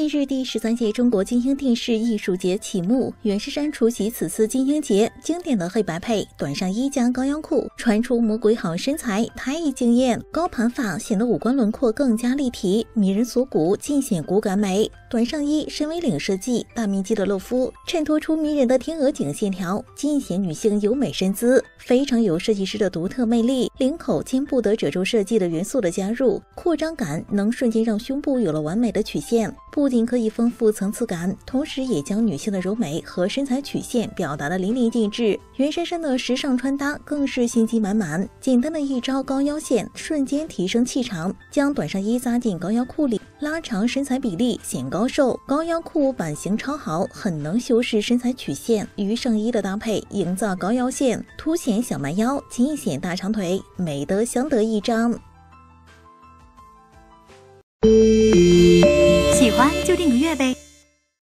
近日，第13届中国金鹰电视艺术节启幕，袁姗姗出席此次金鹰节，经典的黑白配、短上衣加高腰裤，传出魔鬼好身材，太惊艳！高盘发显得五官轮廓更加立体，迷人锁骨尽显骨感美。短上衣深 V 领设计，大面积的露肤衬托出迷人的天鹅颈线条，尽显女性优美身姿，非常有设计师的独特魅力。领口、肩部的褶皱设计的元素的加入，扩张感能瞬间让胸部有了完美的曲线。不仅可以丰富层次感，同时也将女性的柔美和身材曲线表达得淋漓尽致。袁姗姗的时尚穿搭更是心机满满，简单的一招高腰线，瞬间提升气场，将短上衣扎进高腰裤里，拉长身材比例显高瘦。高腰裤版型超好，很能修饰身材曲线，与上衣的搭配营造高腰线，凸显小蛮腰，尽显大长腿，美得相得益彰。 喜欢就订个阅呗。